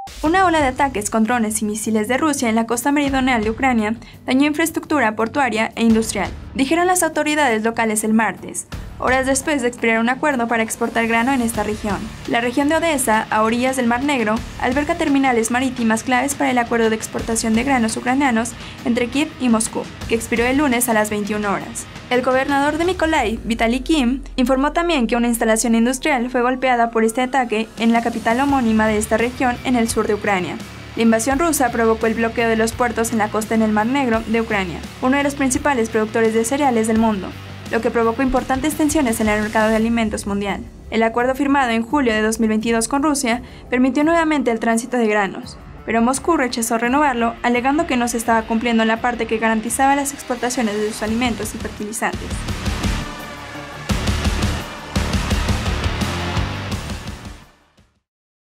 Una ola de ataques con drones y misiles de Rusia en la costa meridional de Ucrania dañó infraestructura portuaria e industrial, dijeron las autoridades locales el martes, horas después de expirar un acuerdo para exportar grano en esta región. La región de Odesa, a orillas del Mar Negro, alberga terminales marítimas claves para el acuerdo de exportación de granos ucranianos entre Kiev y Moscú, que expiró el lunes a las 21 horas. El gobernador de Mykolaiv, Vitaly Kim, informó también que una instalación industrial fue golpeada por este ataque en la capital homónima de esta región en el sur de Ucrania. La invasión rusa provocó el bloqueo de los puertos en la costa en el Mar Negro de Ucrania, uno de los principales productores de cereales del mundo, lo que provocó importantes tensiones en el mercado de alimentos mundial. El acuerdo firmado en julio de 2022 con Rusia permitió nuevamente el tránsito de granos, pero Moscú rechazó renovarlo, alegando que no se estaba cumpliendo la parte que garantizaba las exportaciones de sus alimentos y fertilizantes.